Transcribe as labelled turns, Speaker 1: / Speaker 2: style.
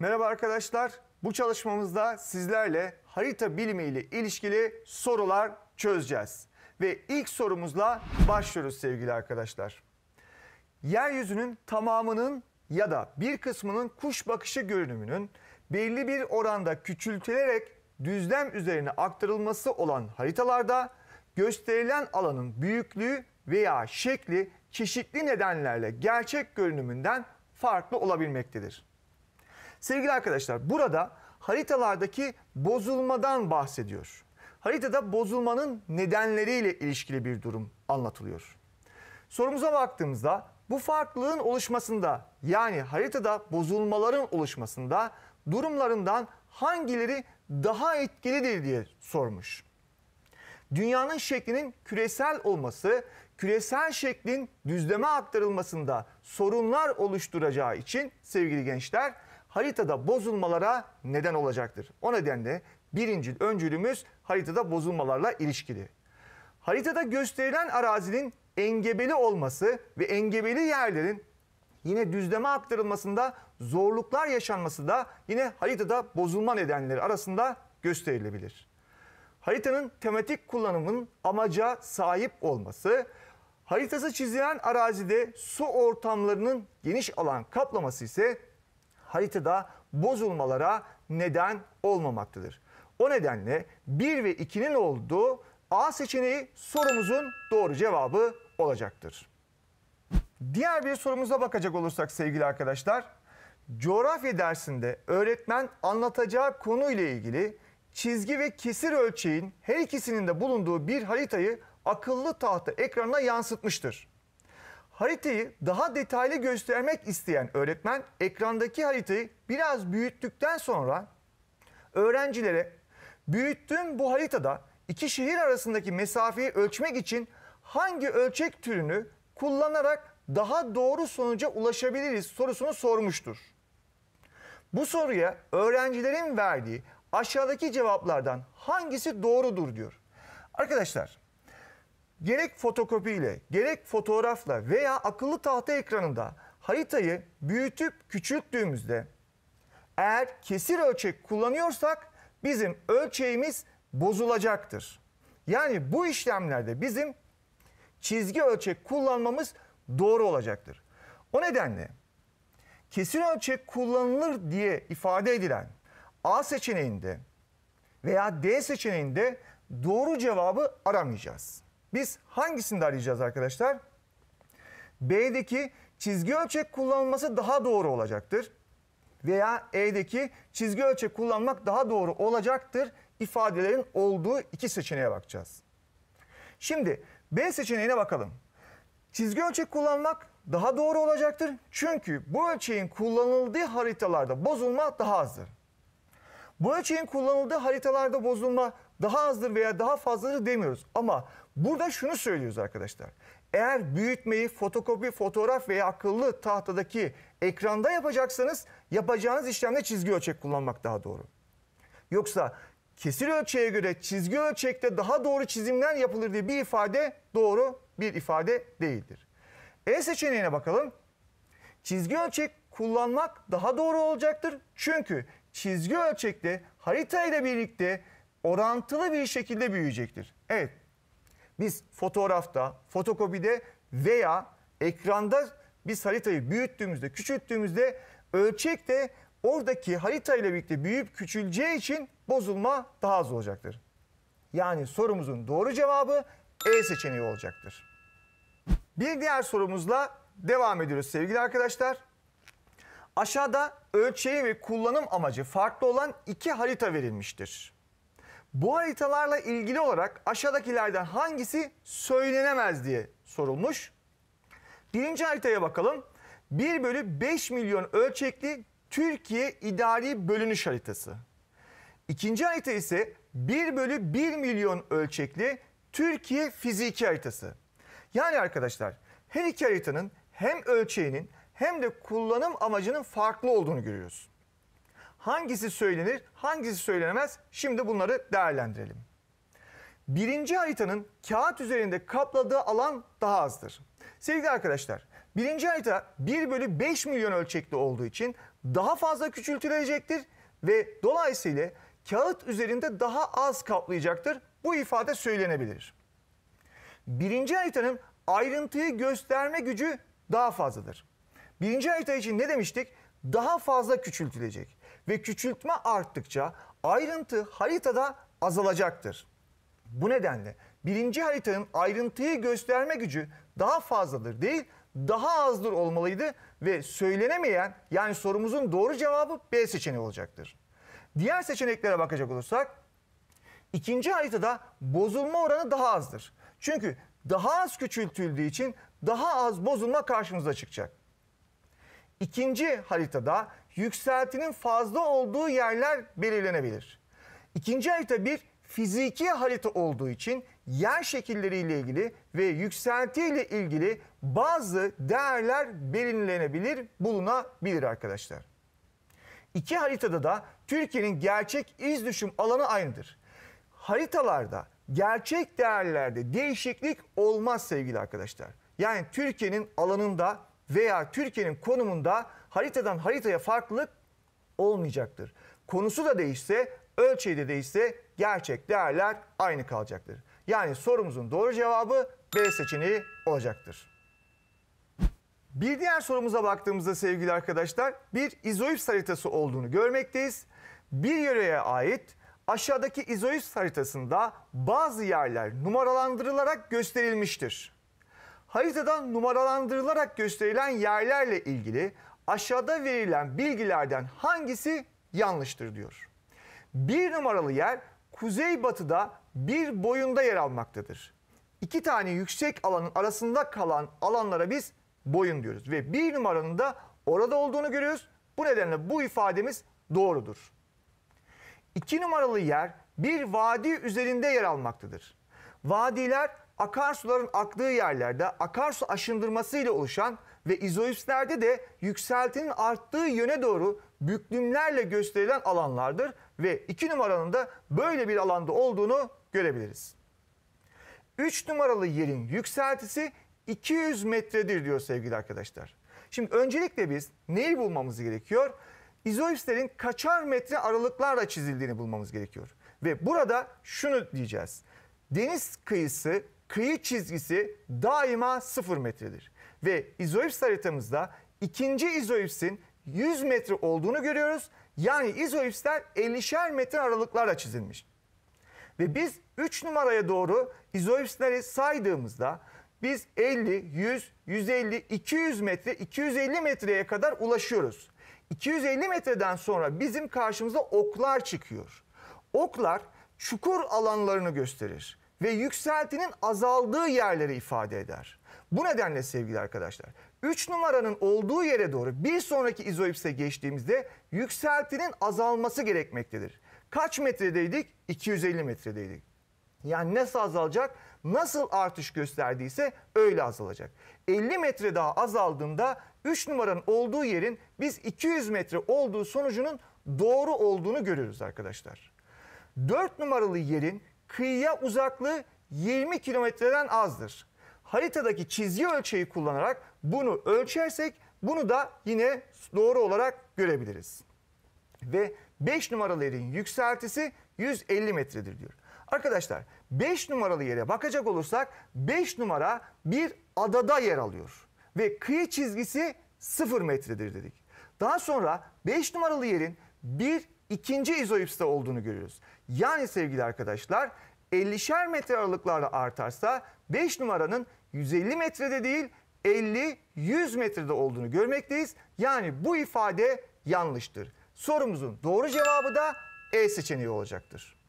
Speaker 1: Merhaba arkadaşlar. Bu çalışmamızda sizlerle harita bilimi ile ilişkili sorular çözeceğiz. Ve ilk sorumuzla başlıyoruz sevgili arkadaşlar. Yeryüzünün tamamının ya da bir kısmının kuş bakışı görünümünün belli bir oranda küçültülerek düzlem üzerine aktarılması olan haritalarda gösterilen alanın büyüklüğü veya şekli çeşitli nedenlerle gerçek görünümünden farklı olabilmektedir. Sevgili arkadaşlar, burada haritalardaki bozulmadan bahsediyor. Haritada bozulmanın nedenleriyle ilişkili bir durum anlatılıyor. Sorumuza baktığımızda bu farklılığın oluşmasında, yani haritada bozulmaların oluşmasında durumlarından hangileri daha etkilidir diye sormuş. Dünyanın şeklinin küresel olması, küresel şeklin düzleme aktarılmasında sorunlar oluşturacağı için sevgili gençler, haritada bozulmalara neden olacaktır. O nedenle birinci öncülümüz haritada bozulmalarla ilişkili. Haritada gösterilen arazinin engebeli olması ve engebeli yerlerin yine düzleme aktarılmasında zorluklar yaşanması da yine haritada bozulma nedenleri arasında gösterilebilir. Haritanın tematik kullanımının amaca sahip olması, haritası çizilen arazide su ortamlarının geniş alan kaplaması ise haritada bozulmalara neden olmamaktadır. O nedenle 1 ve 2'nin olduğu A seçeneği sorumuzun doğru cevabı olacaktır. Diğer bir sorumuza bakacak olursak sevgili arkadaşlar, coğrafya dersinde öğretmen anlatacağı konuyla ilgili çizgi ve kesir ölçeğin her ikisinin de bulunduğu bir haritayı akıllı tahta ekranına yansıtmıştır. Haritayı daha detaylı göstermek isteyen öğretmen ekrandaki haritayı biraz büyüttükten sonra öğrencilere büyüttüğüm bu haritada iki şehir arasındaki mesafeyi ölçmek için hangi ölçek türünü kullanarak daha doğru sonuca ulaşabiliriz sorusunu sormuştur. Bu soruya öğrencilerin verdiği aşağıdaki cevaplardan hangisi doğrudur diyor. Arkadaşlar, gerek fotokopiyle, gerek fotoğrafla veya akıllı tahta ekranında haritayı büyütüp küçülttüğümüzde eğer kesir ölçek kullanıyorsak bizim ölçeğimiz bozulacaktır. Yani bu işlemlerde bizim çizgi ölçek kullanmamız doğru olacaktır. O nedenle kesir ölçek kullanılır diye ifade edilen A seçeneğinde veya D seçeneğinde doğru cevabı aramayacağız. Biz hangisinde arayacağız arkadaşlar? B'deki çizgi ölçek kullanılması daha doğru olacaktır. Veya E'deki çizgi ölçek kullanmak daha doğru olacaktır ifadelerin olduğu iki seçeneğe bakacağız. Şimdi B seçeneğine bakalım. Çizgi ölçek kullanmak daha doğru olacaktır. Çünkü bu ölçeğin kullanıldığı haritalarda bozulma daha azdır. Bu ölçeğin kullanıldığı haritalarda bozulma daha azdır veya daha fazladır demiyoruz. Ama burada şunu söylüyoruz arkadaşlar. Eğer büyütmeyi fotokopi, fotoğraf veya akıllı tahtadaki ekranda yapacaksanız yapacağınız işlemde çizgi ölçek kullanmak daha doğru. Yoksa kesir ölçeğe göre çizgi ölçekte daha doğru çizimler yapılır diye bir ifade doğru bir ifade değildir. E seçeneğine bakalım. Çizgi ölçek kullanmak daha doğru olacaktır. Çünkü çizgi ölçekte harita ile birlikte orantılı bir şekilde büyüyecektir. Evet, biz fotoğrafta, fotokopide veya ekranda biz haritayı büyüttüğümüzde, küçülttüğümüzde ölçek de oradaki harita ile birlikte büyüyüp küçüleceği için bozulma daha az olacaktır. Yani sorumuzun doğru cevabı E seçeneği olacaktır. Bir diğer sorumuzla devam ediyoruz sevgili arkadaşlar. Aşağıda ölçeği ve kullanım amacı farklı olan iki harita verilmiştir. Bu haritalarla ilgili olarak aşağıdakilerden hangisi söylenemez diye sorulmuş. Birinci haritaya bakalım. 1/5 milyon ölçekli Türkiye İdari Bölünüş Haritası. İkinci harita ise 1/1 milyon ölçekli Türkiye Fiziki Haritası. Yani arkadaşlar her iki haritanın hem ölçeğinin hem de kullanım amacının farklı olduğunu görüyoruz. Hangisi söylenir, hangisi söylenemez? Şimdi bunları değerlendirelim. Birinci haritanın kağıt üzerinde kapladığı alan daha azdır. Sevgili arkadaşlar, birinci harita 1/5 milyon ölçekli olduğu için daha fazla küçültülecektir ve dolayısıyla kağıt üzerinde daha az kaplayacaktır. Bu ifade söylenebilir. Birinci haritanın ayrıntıyı gösterme gücü daha fazladır. Birinci harita için ne demiştik? Daha fazla küçültülecek ve küçültme arttıkça ayrıntı haritada azalacaktır. Bu nedenle birinci haritanın ayrıntıyı gösterme gücü daha fazladır değil, daha azdır olmalıydı ve söylenemeyen, yani sorumuzun doğru cevabı B seçeneği olacaktır. Diğer seçeneklere bakacak olursak, ikinci haritada bozulma oranı daha azdır. Çünkü daha az küçültüldüğü için daha az bozulma karşımıza çıkacak. İkinci haritada yükseltinin fazla olduğu yerler belirlenebilir. İkinci harita bir fiziki harita olduğu için yer şekilleriyle ilgili ve yükseltiyle ilgili bazı değerler belirlenebilir, bulunabilir arkadaşlar. İki haritada da Türkiye'nin gerçek iz düşüm alanı aynıdır. Haritalarda, gerçek değerlerde değişiklik olmaz sevgili arkadaşlar. Yani Türkiye'nin alanında veya Türkiye'nin konumunda haritadan haritaya farklılık olmayacaktır. Konusu da değişse, ölçeği de değişse gerçek değerler aynı kalacaktır. Yani sorumuzun doğru cevabı B seçeneği olacaktır. Bir diğer sorumuza baktığımızda sevgili arkadaşlar bir izoips haritası olduğunu görmekteyiz. Bir yöreye ait aşağıdaki izoips haritasında bazı yerler numaralandırılarak gösterilmiştir. Haritada numaralandırılarak gösterilen yerlerle ilgili aşağıda verilen bilgilerden hangisi yanlıştır diyor. Bir numaralı yer kuzeybatıda bir boyunda yer almaktadır. İki tane yüksek alanın arasında kalan alanlara biz boyun diyoruz. Ve bir numaranın da orada olduğunu görüyoruz. Bu nedenle bu ifademiz doğrudur. İki numaralı yer bir vadi üzerinde yer almaktadır. Vadiler akarsuların aktığı yerlerde akarsu aşındırması ile oluşan ve izoipslerde de yükseltinin arttığı yöne doğru büklümlerle gösterilen alanlardır ve 2 numaranın da böyle bir alanda olduğunu görebiliriz. 3 numaralı yerin yükseltisi 200 metredir diyor sevgili arkadaşlar. Şimdi öncelikle biz neyi bulmamız gerekiyor? İzoipslerin kaçar metre aralıklarla çizildiğini bulmamız gerekiyor. Ve burada şunu diyeceğiz. Deniz kıyısı, kıyı çizgisi daima 0 metredir. Ve izoips haritamızda ikinci izoipsin 100 metre olduğunu görüyoruz. Yani izoipsler 50'şer metre aralıklarla çizilmiş. Ve biz 3 numaraya doğru izoipsleri saydığımızda biz 50, 100, 150, 200 metre, 250 metreye kadar ulaşıyoruz. 250 metreden sonra bizim karşımıza oklar çıkıyor. Oklar çukur alanlarını gösterir ve yükseltinin azaldığı yerleri ifade eder. Bu nedenle sevgili arkadaşlar 3 numaranın olduğu yere doğru bir sonraki izoipse geçtiğimizde yükseltinin azalması gerekmektedir. Kaç metredeydik? 250 metredeydik. Yani nasıl azalacak? Nasıl artış gösterdiyse öyle azalacak. 50 metre daha azaldığında 3 numaranın olduğu yerin biz 200 metre olduğu sonucunun doğru olduğunu görüyoruz arkadaşlar. 4 numaralı yerin kıyıya uzaklığı 20 kilometreden azdır. Haritadaki çizgi ölçeği kullanarak bunu ölçersek bunu da yine doğru olarak görebiliriz. Ve 5 numaralı yerin yükseltisi 150 metredir diyor. Arkadaşlar 5 numaralı yere bakacak olursak 5 numara bir adada yer alıyor. Ve kıyı çizgisi 0 metredir dedik. Daha sonra 5 numaralı yerin bir ikinci izoipste olduğunu görüyoruz. Yani sevgili arkadaşlar 50'şer metre aralıklarla artarsa 5 numaranın 150 metrede değil 50-100 metrede olduğunu görmekteyiz. Yani bu ifade yanlıştır. Sorumuzun doğru cevabı da E seçeneği olacaktır.